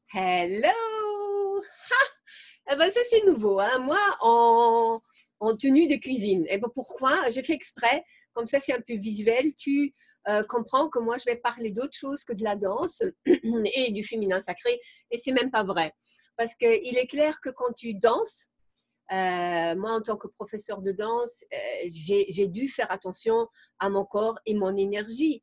Hello! Ah! Eh ben ça c'est nouveau, hein. Moi en tenue de cuisine. Et ben pourquoi? J'ai fait exprès, comme ça c'est un peu visuel. Tu comprends que moi je vais parler d'autre chose que de la danse et du féminin sacré. Et c'est même pas vrai. Parce qu'il est clair que quand tu danses, moi en tant que professeur de danse, j'ai dû faire attention à mon corps et mon énergie.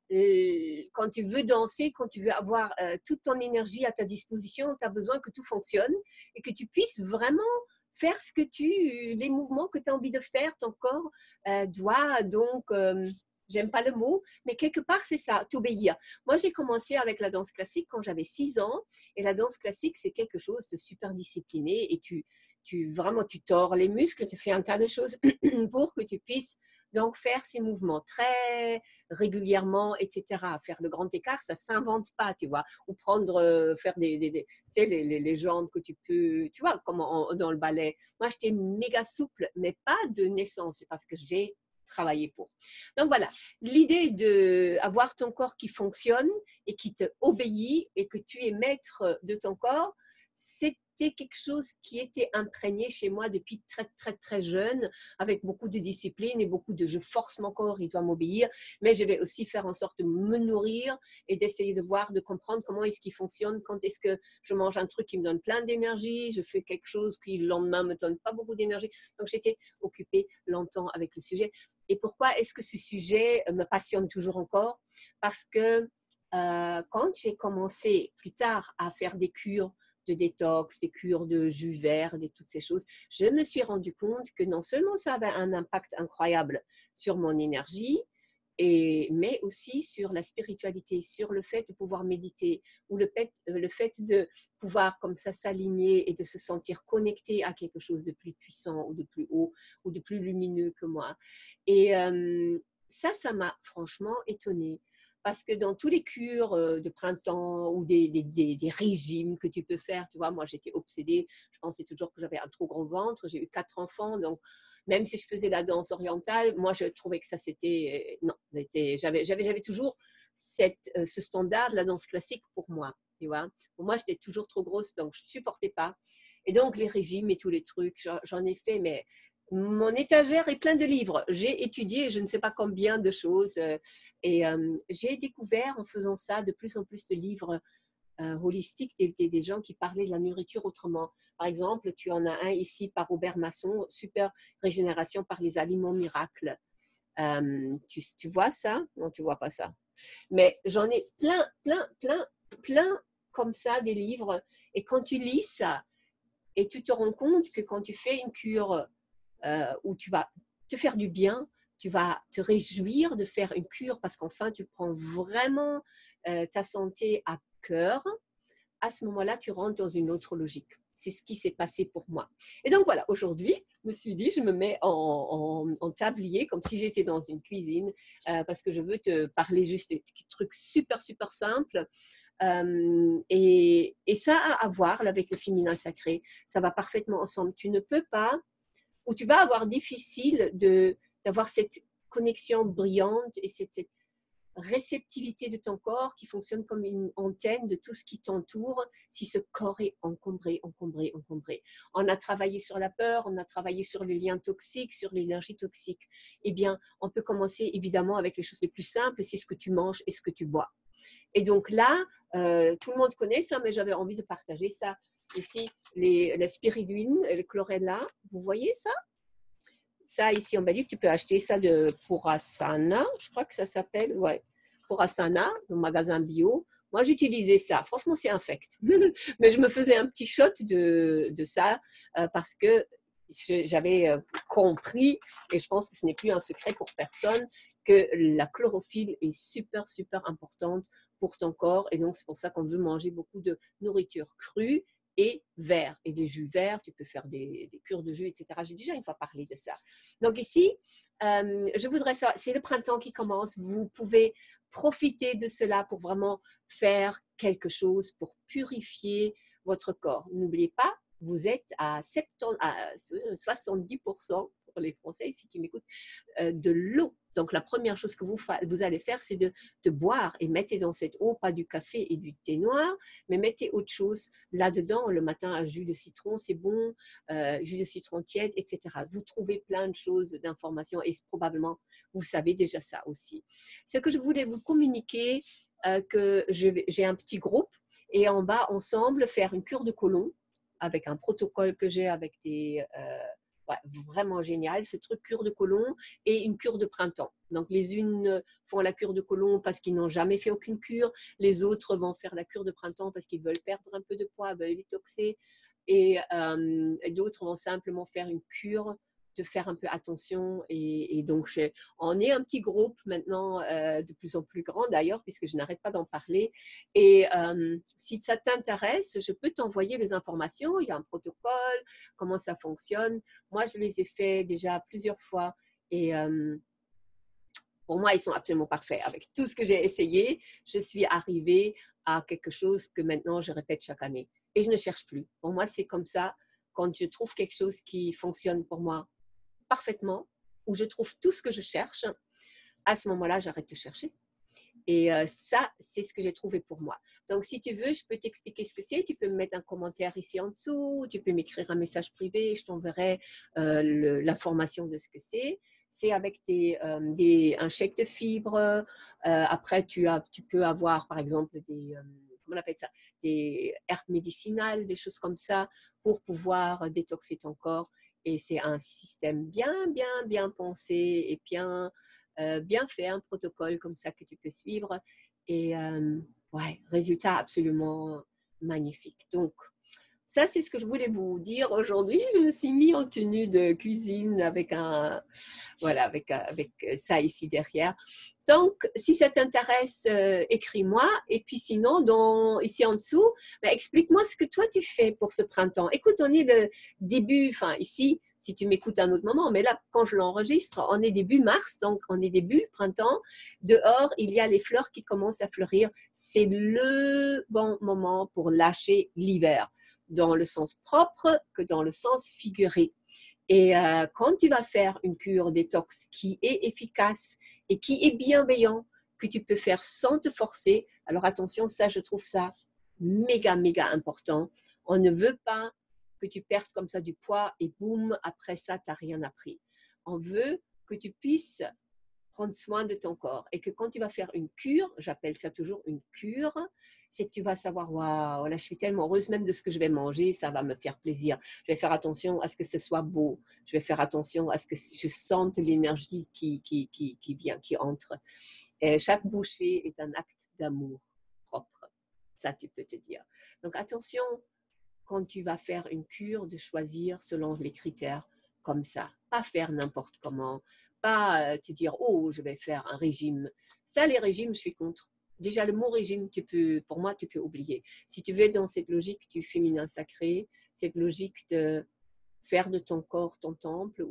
Quand tu veux danser, quand tu veux avoir toute ton énergie à ta disposition, tu as besoin que tout fonctionne et que tu puisses vraiment faire les mouvements que tu as envie de faire. Ton corps doit donc, j'aime pas le mot, mais quelque part c'est ça, t'obéir. Moi j'ai commencé avec la danse classique quand j'avais 6 ans et la danse classique c'est quelque chose de super discipliné et vraiment tu tords les muscles, tu fais un tas de choses pour que tu puisses donc faire ces mouvements très régulièrement, etc. Faire le grand écart, ça ne s'invente pas, tu vois. Ou prendre, faire tu sais, les jambes que tu peux, tu vois, comme dans le ballet. Moi, j'étais méga souple, mais pas de naissance, c'est parce que j'ai travaillé pour. Donc voilà, l'idée d'avoir ton corps qui fonctionne et qui te obéit et que tu es maître de ton corps, c'était quelque chose qui était imprégné chez moi depuis très, très, très jeune, avec beaucoup de discipline et beaucoup de je force mon corps, il doit m'obéir, mais je vais aussi faire en sorte de me nourrir et d'essayer de voir, de comprendre comment est-ce qu'il fonctionne, quand est-ce que je mange un truc qui me donne plein d'énergie, je fais quelque chose qui le lendemain me donne pas beaucoup d'énergie. Donc j'étais occupée longtemps avec le sujet. Et pourquoi est-ce que ce sujet me passionne toujours encore? Parce que quand j'ai commencé plus tard à faire des cures de détox, des cures de jus vert, toutes ces choses, je me suis rendu compte que non seulement ça avait un impact incroyable sur mon énergie, mais aussi sur la spiritualité, sur le fait de pouvoir méditer, ou le fait de pouvoir comme ça s'aligner et de se sentir connecté à quelque chose de plus puissant ou de plus haut ou de plus lumineux que moi. Et ça m'a franchement étonnée. Parce que dans tous les cures de printemps ou des régimes que tu peux faire, tu vois, moi j'étais obsédée, je pensais toujours que j'avais un trop grand ventre, j'ai eu 4 enfants, donc même si je faisais la danse orientale, moi je trouvais que ça c'était, non, j'avais toujours ce standard de la danse classique pour moi, tu vois. Pour moi j'étais toujours trop grosse, donc je ne supportais pas. Et donc les régimes et tous les trucs, j'en ai fait, mais mon étagère est pleine de livres. J'ai étudié je ne sais pas combien de choses et j'ai découvert en faisant ça de plus en plus de livres holistiques, des gens qui parlaient de la nourriture autrement. Par exemple, tu en as un ici par Robert Masson, Super régénération par les aliments miracles. Tu vois ça? Non, tu vois pas ça. Mais j'en ai plein, plein, plein, plein comme ça des livres. Et quand tu lis ça, et tu te rends compte que quand tu fais une cure où tu vas te faire du bien, tu vas te réjouir de faire une cure parce qu'enfin tu prends vraiment ta santé à cœur, à ce moment-là, tu rentres dans une autre logique. C'est ce qui s'est passé pour moi. Et donc voilà, aujourd'hui, je me suis dit, je me mets en tablier comme si j'étais dans une cuisine parce que je veux te parler juste des trucs super, super simples. Et ça a à voir avec le féminin sacré. Ça va parfaitement ensemble. Tu ne peux pas, ou tu vas avoir difficile d'avoir cette connexion brillante et cette réceptivité de ton corps qui fonctionne comme une antenne de tout ce qui t'entoure si ce corps est encombré, encombré, encombré. On a travaillé sur la peur, on a travaillé sur les liens toxiques, sur l'énergie toxique. Eh bien, on peut commencer évidemment avec les choses les plus simples, c'est ce que tu manges et ce que tu bois. Et donc là, tout le monde connaît ça, mais j'avais envie de partager ça. Ici, la spiridine, le chlorella, vous voyez ça? Ça, ici, on m'a dit que tu peux acheter ça de Purasana, je crois que ça s'appelle, ouais, Purasana, le magasin bio. Moi, j'utilisais ça. Franchement, c'est infect. Mais je me faisais un petit shot de ça parce que j'avais compris, et je pense que ce n'est plus un secret pour personne, que la chlorophylle est super, super importante pour ton corps. Et donc, c'est pour ça qu'on veut manger beaucoup de nourriture crue et vert. Et des jus verts, tu peux faire des cures de jus, etc. J'ai déjà une fois parlé de ça. Donc ici, je voudrais savoir, c'est le printemps qui commence, vous pouvez profiter de cela pour vraiment faire quelque chose pour purifier votre corps. N'oubliez pas, vous êtes à 70%, pour les Français ici qui m'écoutent, de l'eau. Donc, la première chose que vous allez faire, c'est de boire et mettez dans cette eau, pas du café et du thé noir, mais mettez autre chose là-dedans. Le matin, un jus de citron, c'est bon, jus de citron tiède, etc. Vous trouvez plein de choses, d'informations et probablement, vous savez déjà ça aussi. Ce que je voulais vous communiquer, que j'ai un petit groupe et en bas, ensemble, faire une cure de côlon avec un protocole que j'ai avec des... ouais, vraiment génial, ce truc cure de côlon et une cure de printemps. Donc, les unes font la cure de côlon parce qu'ils n'ont jamais fait aucune cure. Les autres vont faire la cure de printemps parce qu'ils veulent perdre un peu de poids, veulent détoxer. Et d'autres vont simplement faire une cure de faire un peu attention. Et donc, on est un petit groupe maintenant, de plus en plus grand d'ailleurs, puisque je n'arrête pas d'en parler. Et si ça t'intéresse, je peux t'envoyer les informations. Il y a un protocole, comment ça fonctionne. Moi, je les ai fait déjà plusieurs fois. Et pour moi, ils sont absolument parfaits. Avec tout ce que j'ai essayé, je suis arrivée à quelque chose que maintenant, je répète chaque année. Et je ne cherche plus. Pour moi, c'est comme ça. Quand je trouve quelque chose qui fonctionne pour moi parfaitement, où je trouve tout ce que je cherche, à ce moment-là, j'arrête de chercher. Et ça, c'est ce que j'ai trouvé pour moi. Donc, si tu veux, je peux t'expliquer ce que c'est. Tu peux me mettre un commentaire ici en dessous. Tu peux m'écrire un message privé. Je t'enverrai l'information de ce que c'est. C'est avec un chèque de fibres. Après, tu peux avoir, par exemple, comment on appelle ça, des herbes médicinales, des choses comme ça, pour pouvoir détoxer ton corps. Et c'est un système bien pensé et bien fait, un protocole comme ça que tu peux suivre. Et ouais, résultat absolument magnifique. Donc, ça, c'est ce que je voulais vous dire aujourd'hui. Je me suis mis en tenue de cuisine avec voilà, avec ça ici derrière. Donc, si ça t'intéresse, écris-moi. Et puis sinon, ici en dessous, ben, explique-moi ce que toi tu fais pour ce printemps. Écoute, on est le début, enfin ici, si tu m'écoutes à un autre moment, mais là, quand je l'enregistre, on est début mars, donc on est début printemps. Dehors, il y a les fleurs qui commencent à fleurir. C'est le bon moment pour lâcher l'hiver, dans le sens propre que dans le sens figuré. Et quand tu vas faire une cure détox qui est efficace et qui est bienveillant, que tu peux faire sans te forcer, alors attention, ça, je trouve ça méga important. On ne veut pas que tu perdes comme ça du poids et boum, après ça, tu n'as rien appris. On veut que tu puisses prendre soin de ton corps et que quand tu vas faire une cure, j'appelle ça toujours une cure, c'est que tu vas savoir, waouh, là je suis tellement heureuse même de ce que je vais manger, ça va me faire plaisir. Je vais faire attention à ce que ce soit beau, je vais faire attention à ce que je sente l'énergie qui vient, qui entre. Et chaque bouchée est un acte d'amour propre, ça tu peux te dire. Donc attention, quand tu vas faire une cure, de choisir selon les critères comme ça, pas faire n'importe comment, pas te dire, oh, je vais faire un régime. Ça, les régimes, je suis contre. Déjà, le mot régime, pour moi, tu peux oublier. Si tu veux être dans cette logique du féminin sacré, cette logique de faire de ton corps ton temple,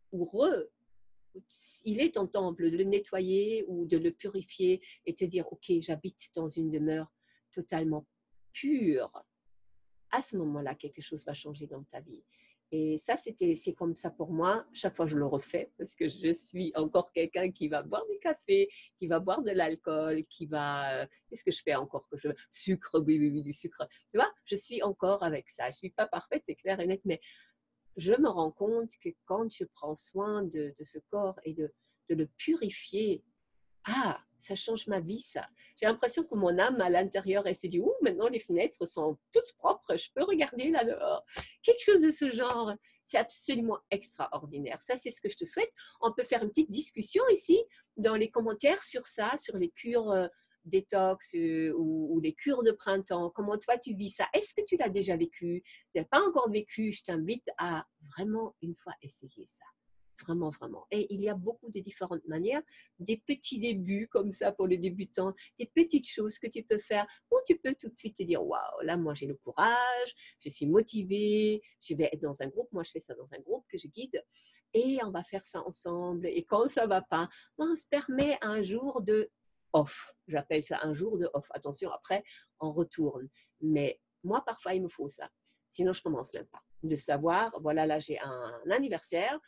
il est ton temple, de le nettoyer ou de le purifier et te dire, ok, j'habite dans une demeure totalement pure. À ce moment-là, quelque chose va changer dans ta vie. Et ça, c'est comme ça pour moi. Chaque fois, je le refais parce que je suis encore quelqu'un qui va boire du café, qui va boire de l'alcool, qui va... Qu'est-ce que je fais encore que je... Sucre, oui, du sucre. Tu vois, je suis encore avec ça. Je ne suis pas parfaite, c'est clair et net, mais je me rends compte que quand je prends soin de ce corps et de le purifier, ah, ça change ma vie, ça. J'ai l'impression que mon âme à l'intérieur, elle s'est dit, ouh, maintenant les fenêtres sont toutes propres, je peux regarder là dehors. Quelque chose de ce genre. C'est absolument extraordinaire. Ça, c'est ce que je te souhaite. On peut faire une petite discussion ici dans les commentaires sur ça, sur les cures détox ou les cures de printemps. Comment toi, tu vis ça? Est-ce que tu l'as déjà vécu? Tu n'as pas encore vécu? Je t'invite à vraiment une fois essayer ça. Vraiment. Et il y a beaucoup de différentes manières, des petits débuts comme ça pour les débutants, des petites choses que tu peux faire où tu peux tout de suite te dire, waouh, là, moi, j'ai le courage, je suis motivée, je vais être dans un groupe. Moi, je fais ça dans un groupe que je guide et on va faire ça ensemble. Et quand ça ne va pas, on se permet un jour de off. J'appelle ça un jour de off. Attention, après, on retourne. Mais moi, parfois, il me faut ça. Sinon, je ne commence même pas. De savoir, voilà, là, j'ai un anniversaire.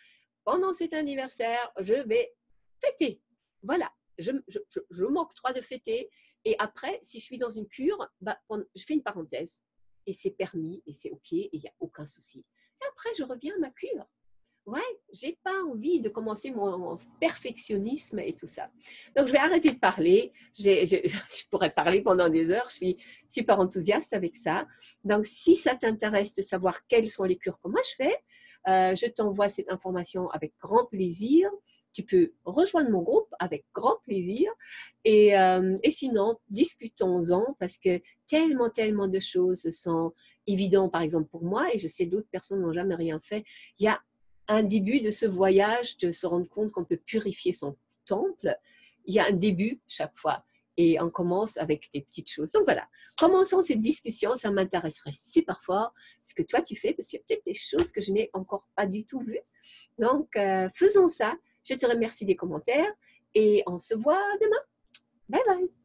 pendant cet anniversaire, je vais fêter. Voilà, je m'octroie de fêter. Et après, si je suis dans une cure, bah, je fais une parenthèse. Et c'est permis, et c'est OK, et il n'y a aucun souci. Et après, je reviens à ma cure. Ouais, j'ai pas envie de commencer mon perfectionnisme et tout ça. Donc, je vais arrêter de parler. Je pourrais parler pendant des heures. Je suis super enthousiaste avec ça. Donc, si ça t'intéresse de savoir quelles sont les cures que moi je fais, je t'envoie cette information avec grand plaisir. Tu peux rejoindre mon groupe avec grand plaisir. Et sinon, discutons-en parce que tellement de choses sont évidentes, par exemple pour moi, et je sais d'autres personnes n'ont jamais rien fait. Il y a un début de ce voyage, de se rendre compte qu'on peut purifier son temple. Il y a un début chaque fois. Et on commence avec des petites choses. Donc voilà, commençons cette discussion. Ça m'intéresserait super fort ce que toi tu fais, parce qu'il y a peut-être des choses que je n'ai encore pas du tout vues. Donc, faisons ça. Je te remercie des commentaires et on se voit demain. Bye bye.